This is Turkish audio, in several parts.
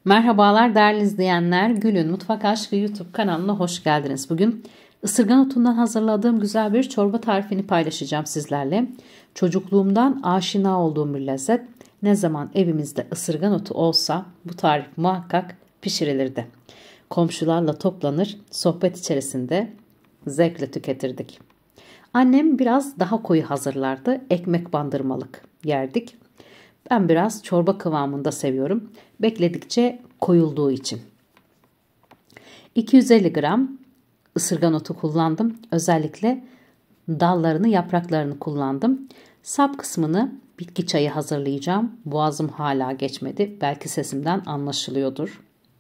Merhabalar değerli izleyenler. Gül'ün Mutfak Aşkı YouTube kanalına hoş geldiniz. Bugün ısırgan otundan hazırladığım güzel bir çorba tarifini paylaşacağım sizlerle. Çocukluğumdan aşina olduğum bir lezzet. Ne zaman evimizde ısırgan otu olsa bu tarif muhakkak pişirilirdi. Komşularla toplanır, sohbet içerisinde zevkle tüketirdik. Annem biraz daha koyu hazırlardı. Ekmek bandırmalık yerdik. Ben biraz çorba kıvamında seviyorum. Bekledikçe koyulduğu için. 250 gram ısırgan otu kullandım. Özellikle dallarını, yapraklarını kullandım. Sap kısmını bitki çayı hazırlayacağım. Boğazım hala geçmedi. Belki sesimden anlaşılıyordur.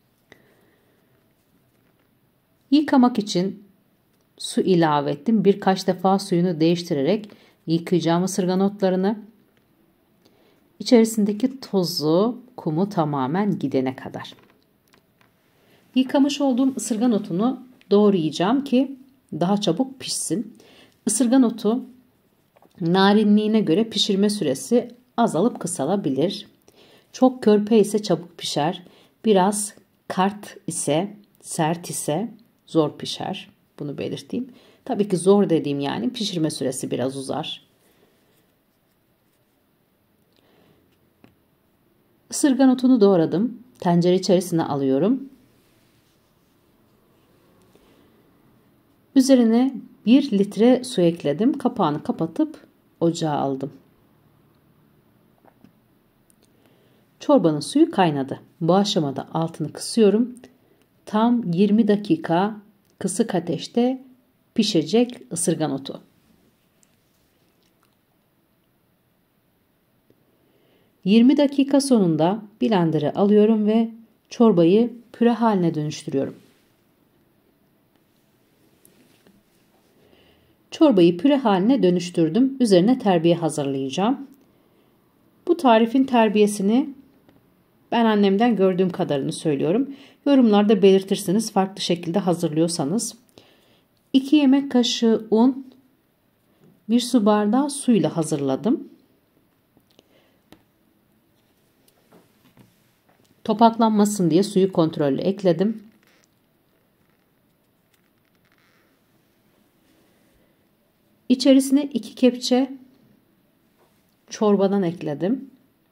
Yıkamak için su ilave ettim. Birkaç defa suyunu değiştirerek yıkayacağım ısırgan otlarını. İçerisindeki tozu, kumu tamamen gidene kadar. Yıkamış olduğum ısırgan otunu doğrayacağım ki daha çabuk pişsin. Isırgan otu narinliğine göre pişirme süresi azalıp kısalabilir. Çok körpe ise çabuk pişer. Biraz kart ise, sert ise zor pişer. Bunu belirteyim. Tabii ki zor dediğim yani pişirme süresi biraz uzar. Isırgan otunu doğradım. Tencere içerisine alıyorum. Üzerine 1 litre su ekledim. Kapağını kapatıp ocağa aldım. Çorbanın suyu kaynadı. Bu aşamada altını kısıyorum. Tam 20 dakika kısık ateşte pişecek ısırgan otu. ...20 dakika sonunda blender'ı alıyorum ve çorbayı püre haline dönüştürüyorum. Çorbayı püre haline dönüştürdüm. Üzerine terbiye hazırlayacağım. Bu tarifin terbiyesini ben annemden gördüğüm kadarını söylüyorum. Yorumlarda belirtirsiniz farklı şekilde hazırlıyorsanız. 2 yemek kaşığı un, 1 su bardağı suyla hazırladım. Topaklanmasın diye suyu kontrollü ekledim. İçerisine 2 kepçe çorbadan ekledim.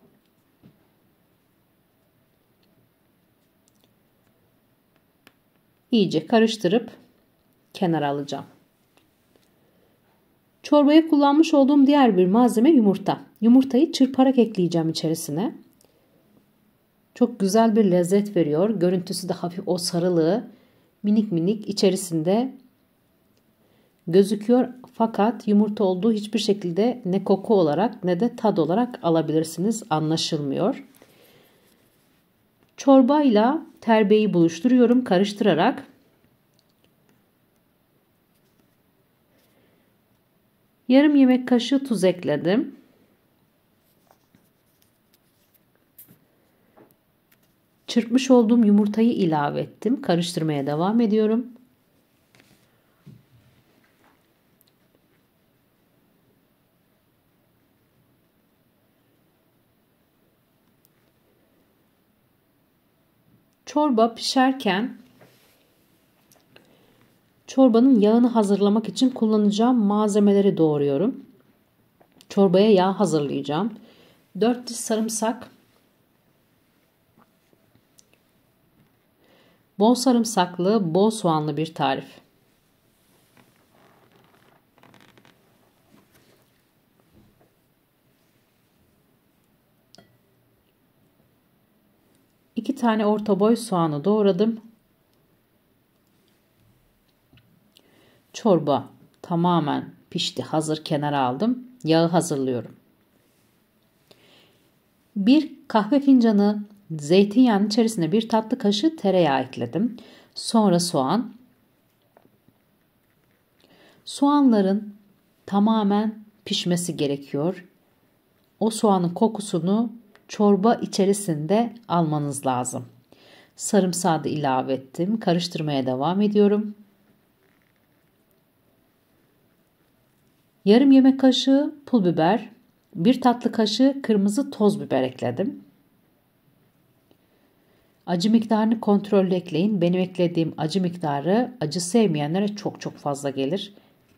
İyice karıştırıp kenara alacağım. Çorbaya kullanmış olduğum diğer bir malzeme yumurta. Yumurtayı çırparak ekleyeceğim içerisine. Çok güzel bir lezzet veriyor. Görüntüsü de hafif o sarılığı minik minik içerisinde gözüküyor. Fakat yumurta olduğu hiçbir şekilde ne koku olarak ne de tad olarak alabilirsiniz. Anlaşılmıyor. Çorbayla terbiyeyi buluşturuyorum karıştırarak. Yarım yemek kaşığı tuz ekledim. Çırpmış olduğum yumurtayı ilave ettim. Karıştırmaya devam ediyorum. Çorba pişerken çorbanın yağını hazırlamak için kullanacağım malzemeleri doğruyorum. Çorbaya yağ hazırlayacağım. 4 diş sarımsak, bol sarımsaklı, bol soğanlı bir tarif. İki tane orta boy soğanı doğradım. Çorba tamamen pişti. Hazır kenara aldım. Yağı hazırlıyorum. 1 kahve fincanı zeytinyağının içerisine 1 tatlı kaşığı tereyağı ekledim. Sonra soğan. Soğanların tamamen pişmesi gerekiyor. O soğanın kokusunu çorba içerisinde almanız lazım. Sarımsağı da ilave ettim. Karıştırmaya devam ediyorum. Yarım yemek kaşığı pul biber, 1 tatlı kaşığı kırmızı toz biber ekledim. Acı miktarını kontrollü ekleyin. Benim eklediğim acı miktarı acı sevmeyenlere çok çok fazla gelir.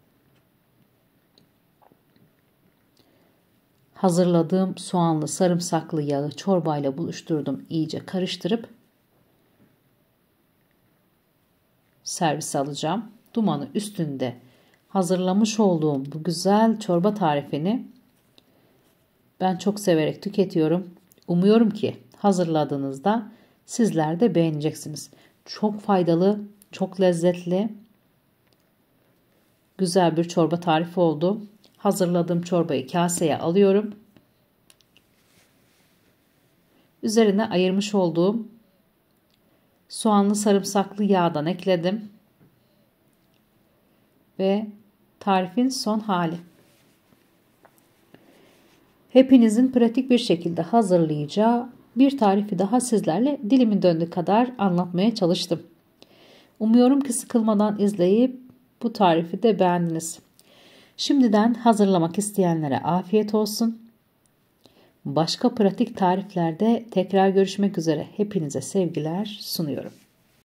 Hazırladığım soğanlı sarımsaklı yağı çorbayla buluşturdum. İyice karıştırıp servise alacağım. Dumanı üstünde hazırlamış olduğum bu güzel çorba tarifini ben çok severek tüketiyorum. Umuyorum ki hazırladığınızda sizler de beğeneceksiniz. Çok faydalı, çok lezzetli, güzel bir çorba tarifi oldu. Hazırladığım çorbayı kaseye alıyorum. Üzerine ayırmış olduğum soğanlı sarımsaklı yağdan ekledim. Ve tarifin son hali. Hepinizin pratik bir şekilde hazırlayacağı bir tarifi daha sizlerle dilimin döndüğü kadar anlatmaya çalıştım. Umuyorum ki sıkılmadan izleyip bu tarifi de beğendiniz. Şimdiden hazırlamak isteyenlere afiyet olsun. Başka pratik tariflerde tekrar görüşmek üzere. Hepinize sevgiler sunuyorum.